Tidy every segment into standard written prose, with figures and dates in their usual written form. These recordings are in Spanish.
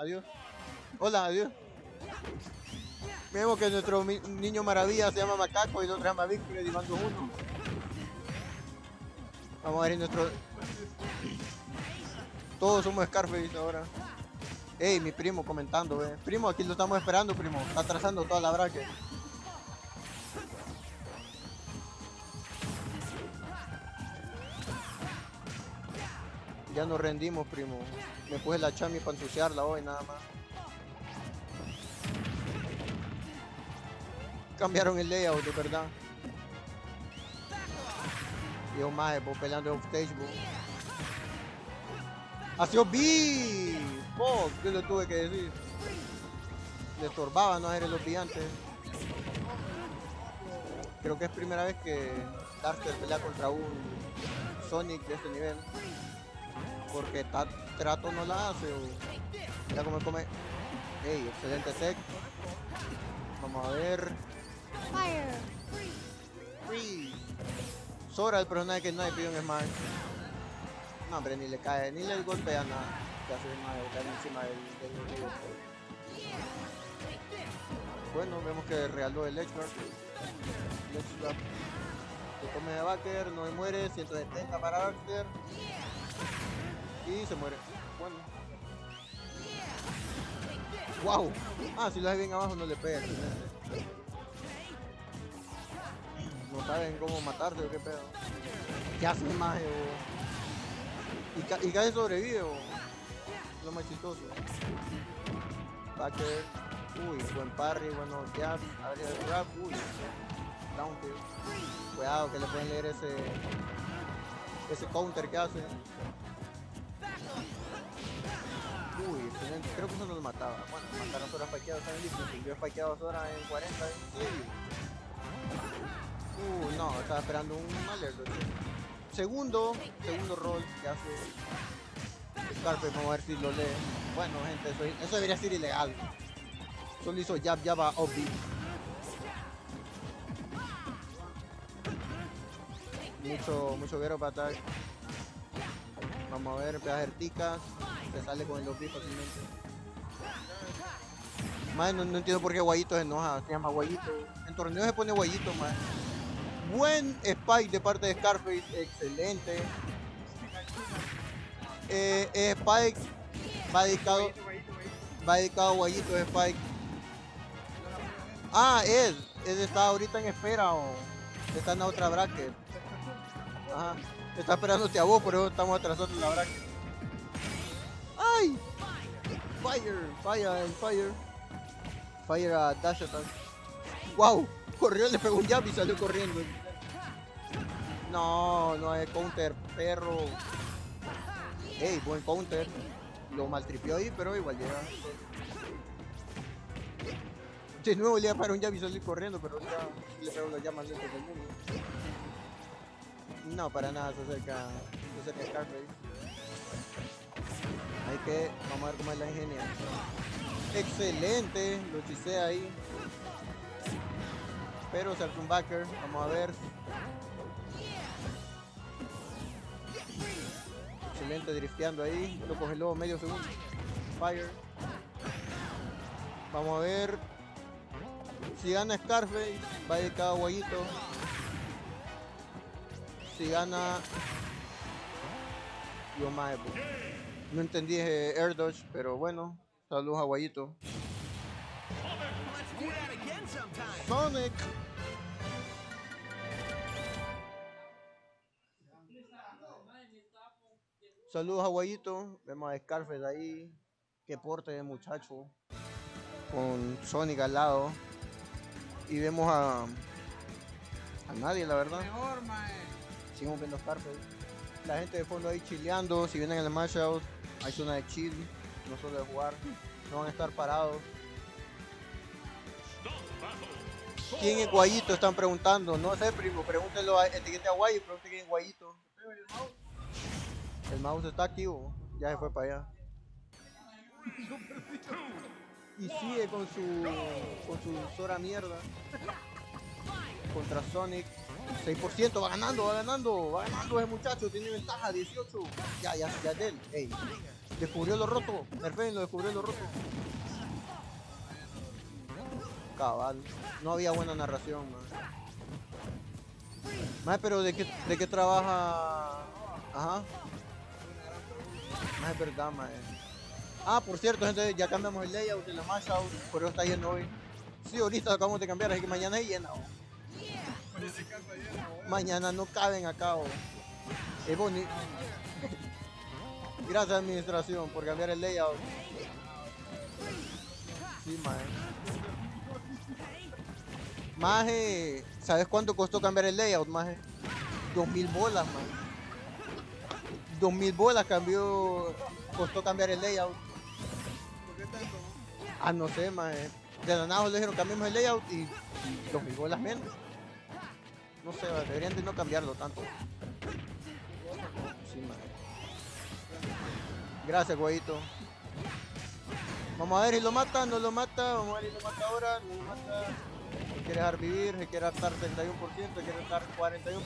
Adiós. Hola, adiós. Vemos que nuestro niño maravilla se llama Macaco y el otro se llama Víctor y van 2-1. Vamos a ver nuestro... Todos somos Scarface ahora. Ey, mi primo comentando, ve. Primo, aquí lo estamos esperando, primo. Está trazando toda la bracket. Ya nos rendimos, primo. Me puse la chami para ensuciarla hoy, nada más. Cambiaron el layout, de verdad. Y yo más, vos peleando en offstage, vos. ¡Hacia B! Fuck, yo le tuve que decir. Le estorbaba no hacer el obviante. Creo que es primera vez que Darker pelea contra un Sonic de este nivel. Porque Trato no la hace. Ya come. Ey, excelente tech. Vamos a ver. Fire. Free. Sora, el personaje que nadie pidió en Smash. No, hombre, ni le cae, ni le golpea nada. Que hace Smash, cae encima del río. Bueno, vemos que realó el Edge Guard. Se come de Backer, no se muere, 170 para Baxter. Y se muere. Bueno. ¡Wow! Ah, si lo hace bien abajo no le pega. No saben cómo matarse o qué pedo. ¿Qué hace más? Y casi sobrevive. Lo más chistoso. Backer. Uy, buen parry, bueno, jab, abre el grab, uy, down tilt. Cuidado que le pueden leer ese counter que hace. Uy, excelente, creo que eso no lo mataba. Bueno, mataron Sora spikeado, está bien difícil. Yo he spikeado Sora en 40. No, estaba esperando un alerta. Segundo roll que hace Scarface, vamos a ver si lo lee. Bueno, gente, eso debería ser ilegal. Solo hizo jab a Obi. Mucho guero para attack. Vamos a ver, empieza a hacer ticas. Se sale con el Obi fácilmente. Más no entiendo por qué Guayito se enoja. Se llama Guayito. En torneo se pone Guayito, más. Buen spike de parte de Scarface. Excelente. Spike va dedicado a Guayito de Spike. Ah, Ed está ahorita en espera o está en la otra bracket. Ajá. Está esperándote a vos, por eso estamos atrasados en la bracket. ¡Ay! Fire a dash attack. ¡Wow! Corrió, le pegó un jab y salió corriendo. No hay counter, perro. Ey, buen counter. Lo maltripió ahí, pero igual llega. De nuevo le iba para un jab y salir corriendo, pero ya le pegó los llamas lentos del mundo. No, para nada se acerca Scarface. Hay que, vamos a ver cómo es la ingenia. Excelente, lo hechicea ahí. Pero se hace un backer, vamos a ver. Excelente, drifteando ahí. Lo congeló medio segundo. Fire. Vamos a ver. Si gana Scarface, va dedicado a Guayito. Si gana Yomaevo. No entendí ese Air Dodge, pero bueno. Saludos a Guayito. Sonic. Saludos a Guayito. Vemos a Scarface ahí. Qué porte de muchacho. Con Sonic al lado. Y vemos a nadie, la verdad. Seguimos viendo Scarface. La gente de fondo ahí chileando. Si vienen en el matchout, hay zona de chill. No solo de jugar. No van a estar parados. ¿Quién es Guayito? Están preguntando. No sé, primo. Pregúntenlo a etiquete a Guay y pregunten quién es Guayito. El mouse está activo. Ya se fue para allá. Y sigue con su Sora mierda. Contra Sonic. 6%, va ganando ese muchacho, tiene ventaja, 18. Ya es de él. Ey. Descubrió lo roto. Nerfen lo descubrió lo roto. Cabal. No había buena narración, man. Más, pero ¿de qué trabaja? Ajá. Más es verdad, man. Ah, por cierto, gente, ya cambiamos el layout de la mashout. Por eso está lleno hoy. Sí, ahorita acabamos de cambiar, así que mañana es llena. Mañana no caben acá. Es bonito. Gracias, administración, por cambiar el layout. Sí, man. Maje, ¿sabes cuánto costó cambiar el layout, maje? 2000 bolas, man. 2000 bolas costó cambiar el layout. ¿Por qué tanto? Ah, no sé, maje. De la nada le dijeron cambiemos el layout y 2000 bolas menos. No sé, deberían de no cambiarlo tanto. Sí, maje. Gracias, güeyito. Vamos a ver si lo mata, no lo mata. Vamos a ver si lo mata ahora, no lo mata. Se quiere dejar vivir, se quiere hartar 31%, se quiere hartar 41%.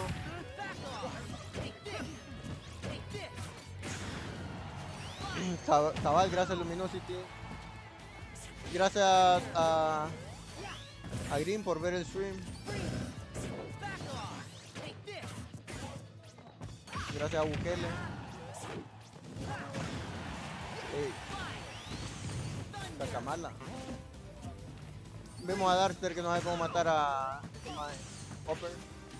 Cabal, gracias Luminosity. Gracias a Green por ver el stream. Gracias a Bukele. Ey. Cacamala. Vemos a Darkster que no sabe cómo matar a Hopper.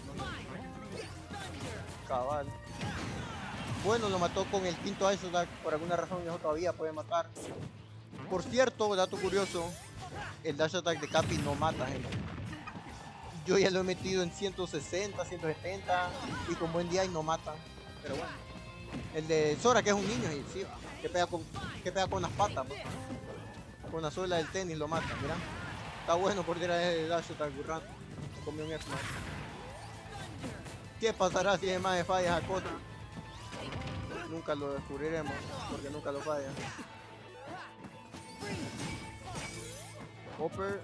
Cabal. Bueno, lo mató con el quinto Ice Attack. Por alguna razón eso todavía puede matar. Por cierto, dato curioso, el Dash Attack de Capi no mata, gente. Yo ya lo he metido en 160, 170 y con buen día y no mata. Pero bueno. El de Sora, que es un niño, y sí, que pega con las patas, pues. Con la suela del tenis lo mata, mira. Está bueno por tirar el Dash Attack burrando. Comió un X-Man. ¿Qué pasará si es más de falla esa cosa? Nunca lo descubriremos, porque nunca lo falla. Hopper.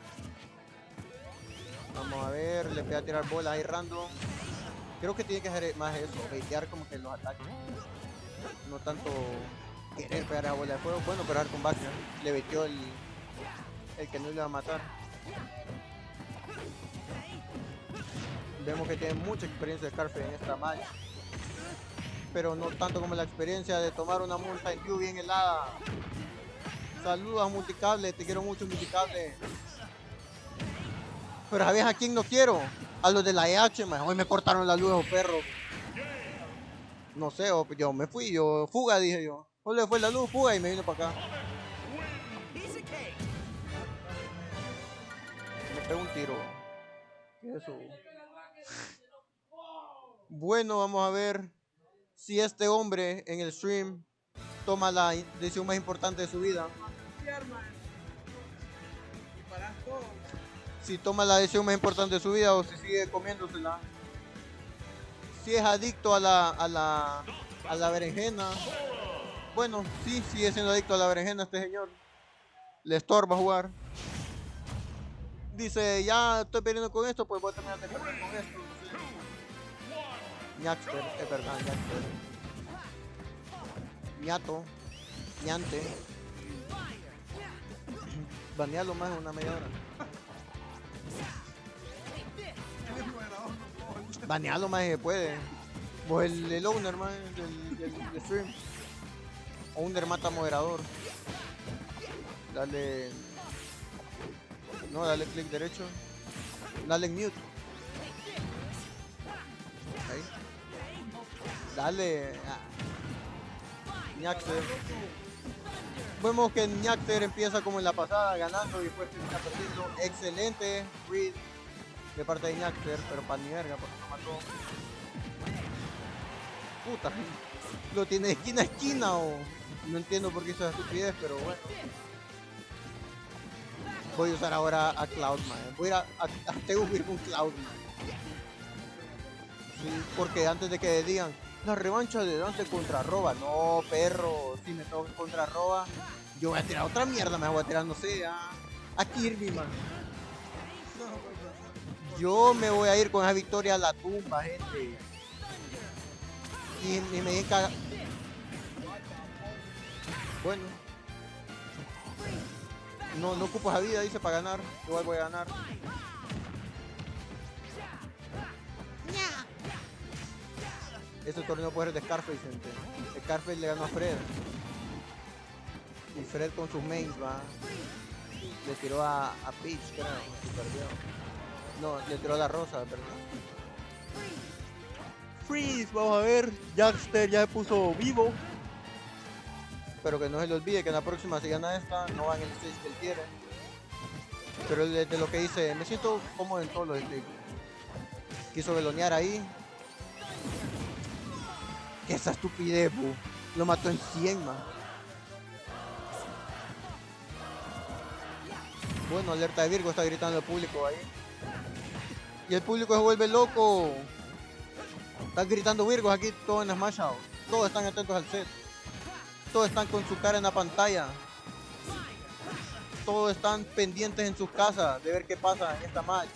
Vamos a ver, le voy a tirar bolas ahí random. Creo que tiene que hacer más eso, baitear como que los ataques. No tanto querer pegar a bola de fuego. Bueno, pero con Backer le baiteó el que no le va a matar. Vemos que tiene mucha experiencia de Scarface en esta match. Pero no tanto como la experiencia de tomar una multa en Q bien helada. Saludos a Multicable, te quiero mucho Multicable. Pero ¿sabes a quién no quiero? A los de la EH, man. Hoy me cortaron la luz, oh, perro. No sé, yo me fui, fuga, dije yo. Hoy le fue la luz, fuga y me vino para acá. Me pego un tiro. ¿Qué es eso? Bueno, vamos a ver si este hombre en el stream toma la decisión más importante de su vida. Si toma la decisión más importante de su vida o si sigue comiéndosela. Si es adicto a la berenjena. Bueno, sí, sigue siendo adicto a la berenjena este señor. Le estorba jugar. Dice, ya estoy perdiendo con esto, pues voy a terminar de perder con esto. Ñaxter, es verdad, Ñaxter. Ñato. Ñante. Banealo más en una media hora. Banealo más se puede. Vos el owner más del stream. Owner mata moderador. Dale. No, dale clic derecho. Dale en mute. Ahí. Dale. Ñaxter. Vemos que Ñaxter empieza como en la pasada, ganando y después termina perdiendo. Excelente read de parte de Ñaxter, pero para ni verga porque no mató. Puta, lo tiene de esquina a esquina o no entiendo por qué hizo esa estupidez, pero bueno. Voy a usar ahora a Cloudman. Voy a ir a Teubir con Cloudman. Sí, porque antes de que digan la revancha de Dante contra Roba, no, perro, si me toca contra Roba, yo voy a tirar otra mierda, me voy a tirar, no sé, a Kirby, man. Yo me voy a ir con esa victoria a la tumba, gente. Y me caga. Bueno. No ocupo esa vida, dice, para ganar. Igual voy a ganar. Este torneo puede ser de Scarface, gente. Scarface le ganó a Fred. Y Fred con sus mains va. Le tiró a Peach, creo. Y perdió. No, le tiró a la Rosa, perdón. Freeze, vamos a ver. Jackster ya se puso vivo. Pero que no se le olvide que en la próxima, si gana esta, no va en el stage que él quiere. Pero de lo que dice, me siento cómodo en todos los stages. Quiso velonear ahí. Que esa estupidez, bu. Lo mató en 100, man. Bueno, alerta de Virgo, está gritando el público ahí. Y el público se vuelve loco. Están gritando Virgos aquí, todos en Smash Out. Todos están atentos al set. Todos están con su cara en la pantalla. Todos están pendientes en sus casas de ver qué pasa en esta match.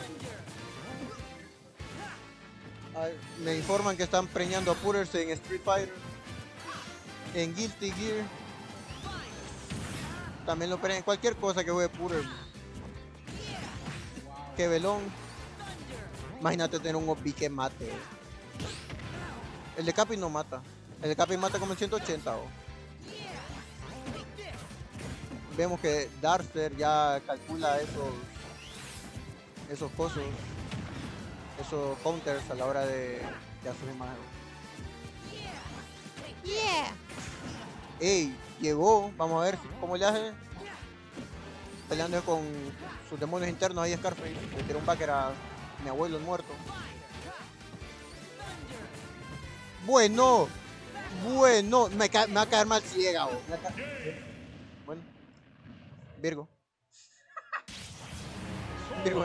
Me informan que están preñando a Putters en Street Fighter, en Guilty Gear. También lo preñan, cualquier cosa que juegue Putters. Que velón. Imagínate tener un OP que mate. El de Capi no mata. El de Capi mata como en 180. Oh. Vemos que Darkster ya calcula esos cosos, esos counters a la hora de hacer imagen. Yeah. Ey, llegó, vamos a ver cómo le hace. Peleando con sus demonios internos ahí Scarface. Le tiró un backer a mi abuelo muerto. Bueno, me va a caer mal ciega. Oh. Bueno, Virgo. Virgo,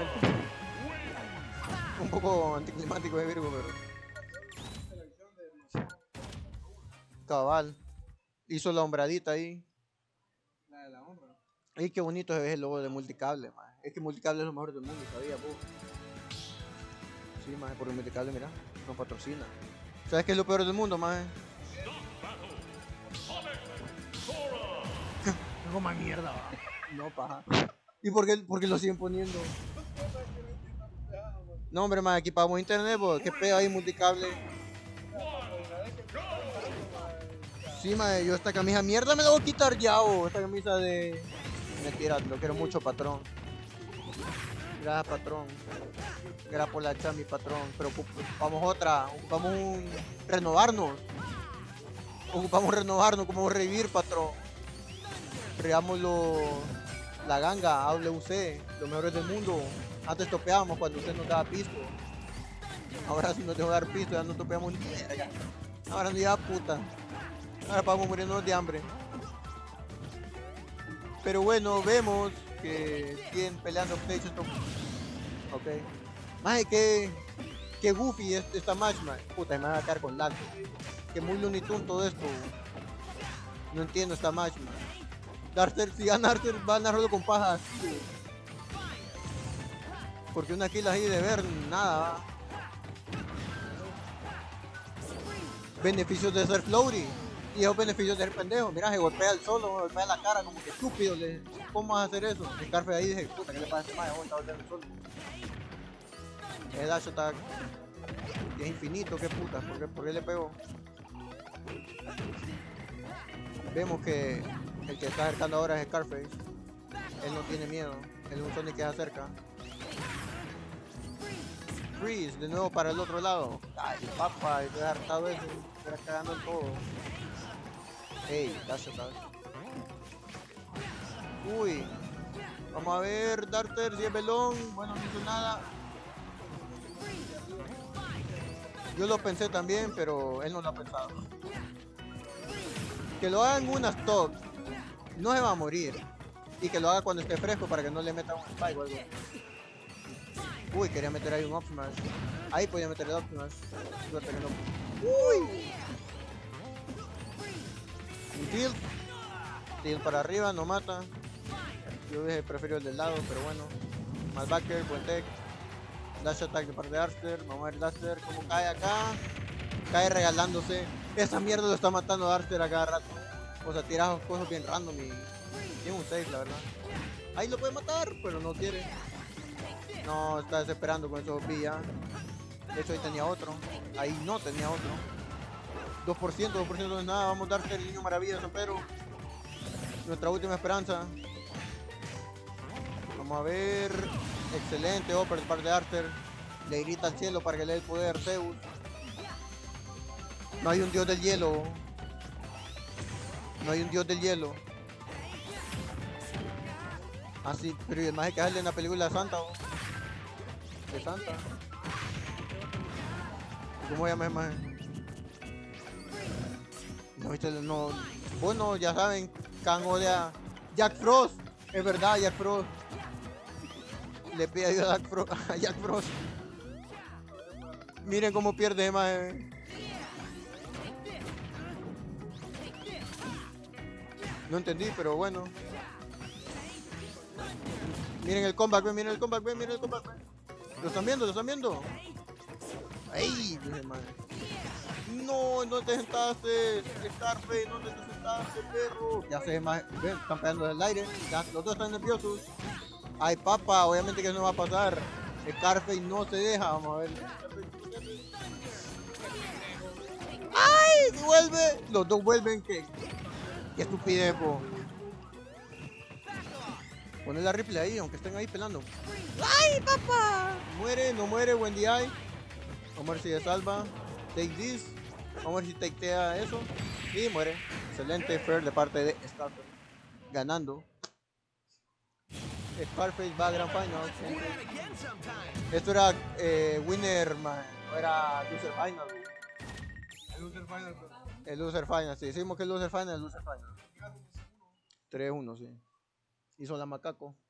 un poco anticlimático de Virgo, pero cabal. Hizo la hombradita ahí. La de la honra. Y qué bonito se ve el logo de Multicable, man. Es que Multicable es lo mejor del mundo, sabía, po. Sí, man, porque Multicable, mira, nos patrocina. ¿Sabes qué es lo peor del mundo, man? No más mierda, va. No, paja. ¿Y por qué lo siguen poniendo? No, hombre, man, aquí pagamos internet, po. ¿Qué pedo ahí, Multicable? Sí, man, yo esta camisa mierda me la voy a quitar ya, o esta camisa de... Mentira, lo quiero mucho, patrón. Gracias, patrón. Gracias por la chami, patrón. Pero ocupamos otra. Ocupamos renovarnos. Ocupamos renovarnos, como revivir, patrón. Creamos la ganga, AWC, los mejores del mundo. Antes topeábamos cuando usted nos daba piso. Ahora si nos dejó dar piso, ya no topeamos ni verga. Ahora no lleva puta. Ahora vamos muriéndonos de hambre. Pero bueno, vemos que siguen peleando PlayStation. Ok. Más que goofy esta match, man. Puta, me va a quedar con lag. Que muy Looney Tunes todo esto. No entiendo esta match, man. Darkster, si gana Darkster, va a narrarlo con paja así. Porque una kill ahí de ver, nada, va. Beneficios de ser floaty. Y esos beneficios de ser pendejo. Mira, se golpea el solo, me golpea la cara como que estúpido. ¿Cómo vas a hacer eso? Scarface ahí dije, puta, ¿qué le pasa a este maje? Está golpeando el solo. El dash attack es infinito, qué puta, ¿por qué le pegó? Vemos que el que está acercando ahora es Scarface. Él no tiene miedo, él es un Sonic que se acerca. Freeze, de nuevo para el otro lado. Ay, papá, estoy hartado de eso, estoy cagando en todo. Ey, dash attack. Uy, vamos a ver, Darkster, si es velón. Bueno, no hizo nada. Yo lo pensé también, pero él no lo ha pensado. Que lo haga en una stock, no se va a morir. Y que lo haga cuando esté fresco para que no le meta un spike o algo. Uy, quería meter ahí un up smash. Ahí podía meter el up smash. Suerte que no. Uy. Un tilt. Tilt para arriba, no mata. Yo hubiese preferido el del lado, pero bueno. Mal backer, buen tech. Dash attack de parte de Darkster. Vamos a ver Darkster cómo cae acá. Cae regalándose. Esa mierda lo está matando Darkster a cada rato. O sea, tiras cosas bien random y tiene un 6, la verdad. Ahí lo puede matar, pero no quiere. No, está desesperando con esos villas. De hecho, ahí tenía otro. Ahí no tenía otro. 2% no es nada. Vamos a darte el niño maravilla, San Pedro. Nuestra última esperanza. Vamos a ver. Excelente Upper de parte de Arthur. Le grita al cielo para que le dé el poder Zeus. No hay un dios del hielo. No hay un dios del hielo. Así, pero y el más que sale en la película de Santa. ¿O? De Santa. ¿Cómo llama el más? No, viste, no. Bueno, ya saben, Kang odia Jack Frost. Es verdad, Jack Frost. Le pide ayuda a Jack Frost. Miren cómo pierde más. No entendí, pero bueno. Miren el comeback, miren el comeback, miren el comeback. ¿Lo están viendo? ¿Lo están viendo? ¡Ay! No, no te sentaste, Scarface, no te sentaste, perro. Ya se más, ven, están pegando del aire. Ya, los dos están nerviosos. Ay, papá, obviamente que no va a pasar. Scarface no se deja, vamos a ver. ¡Ay! ¡Vuelve! Los dos vuelven, qué estupidez, po. Poner la replay ahí, aunque estén ahí pelando. ¡Ay, papá! Muere, no muere, buen día. Vamos a ver si se salva. Take this. Vamos a ver si takea eso. Y muere. Excelente fair de parte de Scarface. Ganando. Scarface va a Grand Final. Esto era winner, man. No era loser final. El Loser Final. El loser final, sí. Decimos que el loser final, 3-1, sí. Hizo la macaco.